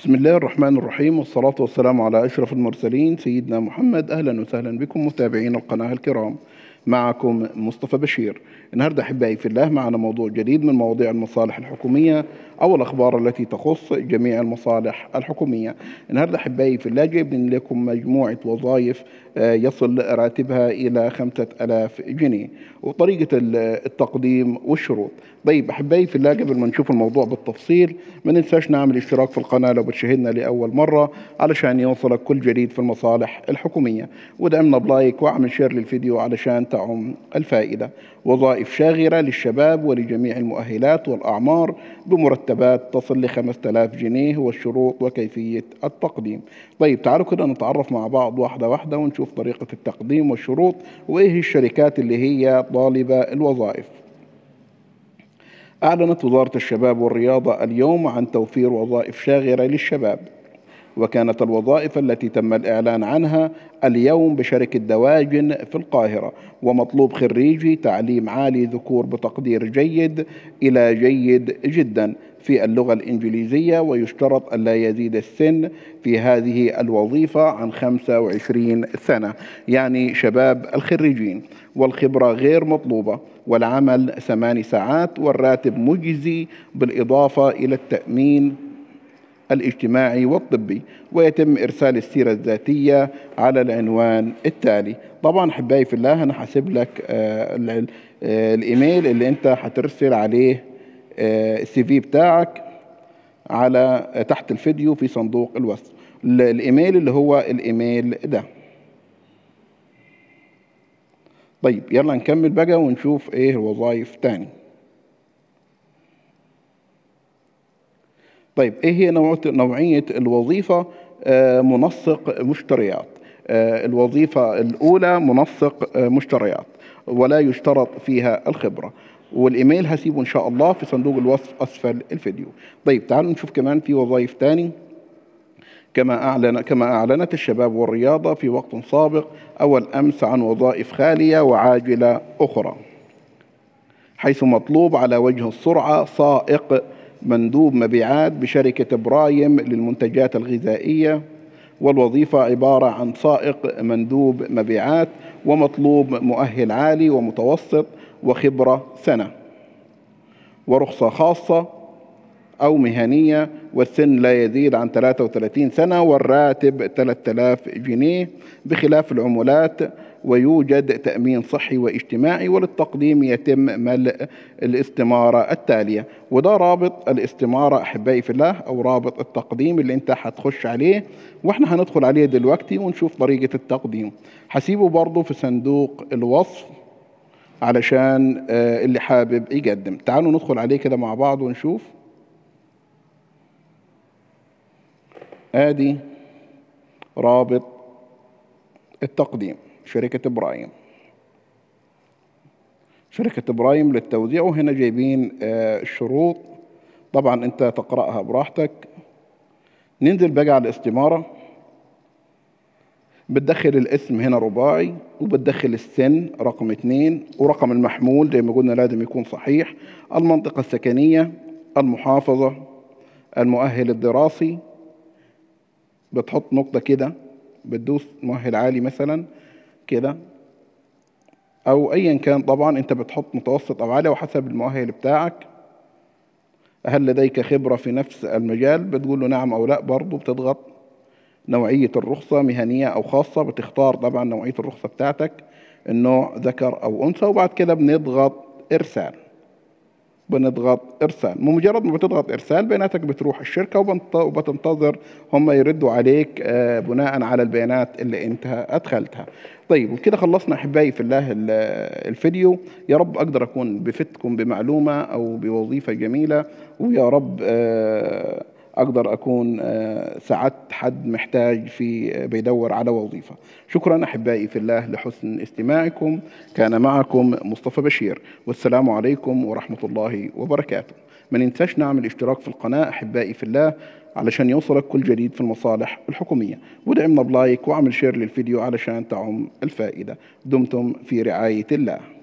بسم الله الرحمن الرحيم، والصلاة والسلام على أشرف المرسلين سيدنا محمد. أهلا وسهلا بكم متابعين القناة الكرام. معكم مصطفى بشير. النهاردة أحبائي في الله معنا موضوع جديد من مواضيع المصالح الحكومية أو الأخبار التي تخص جميع المصالح الحكومية. النهاردة أحبائي في الله جايبين لكم مجموعة وظائف يصل راتبها إلى 5000 جنيه وطريقة التقديم والشروط. طيب أحبائي في الله، قبل ما نشوف الموضوع بالتفصيل ما ننساش نعمل اشتراك في القناة لو بتشاهدنا لأول مرة علشان يوصلك كل جديد في المصالح الحكومية، ودعمنا بلايك واعمل شير للفيديو علشان تعم الفائدة. وظائف شاغرة للشباب ولجميع المؤهلات والأعمار بمرتبات تصل ل 5000 جنيه والشروط وكيفية التقديم. طيب تعالوا كده نتعرف مع بعض واحدة واحدة ونشوف طريقة التقديم والشروط وإيه الشركات اللي هي طالبة الوظائف. أعلنت وزارة الشباب والرياضة اليوم عن توفير وظائف شاغرة للشباب، وكانت الوظائف التي تم الإعلان عنها اليوم بشركة دواجن في القاهرة، ومطلوب خريجي تعليم عالي ذكور بتقدير جيد إلى جيد جدا في اللغة الإنجليزية، ويشترط ألا يزيد السن في هذه الوظيفة عن 25 سنة، يعني شباب الخريجين. والخبرة غير مطلوبة، والعمل 8 ساعات، والراتب مجزي بالإضافة إلى التأمين الاجتماعي والطبي، ويتم إرسال السيرة الذاتية على العنوان التالي. طبعا أحبائي في الله أنا حاسب لك الإيميل اللي أنت هترسل عليه السي في بتاعك على تحت الفيديو في صندوق الوصف. الإيميل اللي هو الإيميل ده. طيب يلا نكمل بقى ونشوف إيه الوظائف تاني. طيب ايه هي نوعية الوظيفة؟ منسق مشتريات. الوظيفة الأولى منسق مشتريات، ولا يشترط فيها الخبرة. والإيميل هسيبه إن شاء الله في صندوق الوصف أسفل الفيديو. طيب تعالوا نشوف كمان في وظائف تاني. كما أعلنت الشباب والرياضة في وقت سابق أول أمس عن وظائف خالية وعاجلة أخرى، حيث مطلوب على وجه السرعة سائق مندوب مبيعات بشركة برايم للمنتجات الغذائية. والوظيفة عبارة عن سائق مندوب مبيعات، ومطلوب مؤهل عالي ومتوسط وخبرة سنة، ورخصة خاصة أو مهنية، والسن لا يزيد عن 33 سنة، والراتب 3000 جنيه بخلاف العمولات، ويوجد تأمين صحي واجتماعي. وللتقديم يتم ملء الاستمارة التالية، وده رابط الاستمارة أحبائي في الله أو رابط التقديم اللي انت هتخش عليه، واحنا هندخل عليه دلوقتي ونشوف طريقة التقديم. هسيبه برضو في صندوق الوصف علشان اللي حابب يقدم. تعالوا ندخل عليه كده مع بعض ونشوف. ادي رابط التقديم شركة برايم. شركة برايم للتوزيع، وهنا جايبين الشروط، طبعا انت تقرأها براحتك. ننزل بقى على الاستمارة. بتدخل الاسم هنا رباعي، وبتدخل السن رقم 2، ورقم المحمول زي ما قلنا لازم يكون صحيح، المنطقة السكنية، المحافظة، المؤهل الدراسي. بتحط نقطة كده، بتدوس مؤهل عالي مثلا كده أو أيا كان، طبعا أنت بتحط متوسط أو عالي وحسب المؤهل بتاعك. هل لديك خبرة في نفس المجال؟ بتقول له نعم أو لا. برضو بتضغط نوعية الرخصة مهنية أو خاصة، بتختار طبعا نوعية الرخصة بتاعتك، النوع ذكر أو أنثى، وبعد كده بنضغط إرسال. بمجرد ما بتضغط إرسال بياناتك بتروح الشركة وبتنتظر هم يردوا عليك بناء على البيانات اللي انت أدخلتها. طيب وكده خلصنا أحبائي في الله الفيديو. يا رب أقدر أكون بفتكم بمعلومة أو بوظيفة جميلة، ويا رب أقدر أكون ساعدت حد محتاج بيدور على وظيفة. شكرا أحبائي في الله لحسن استماعكم. كان معكم مصطفى بشير، والسلام عليكم ورحمة الله وبركاته. ما ننساش نعمل اشتراك في القناة أحبائي في الله علشان يوصلك كل جديد في المصالح الحكومية، ودعمنا بلايك واعمل شير للفيديو علشان تعم الفائدة. دمتم في رعاية الله.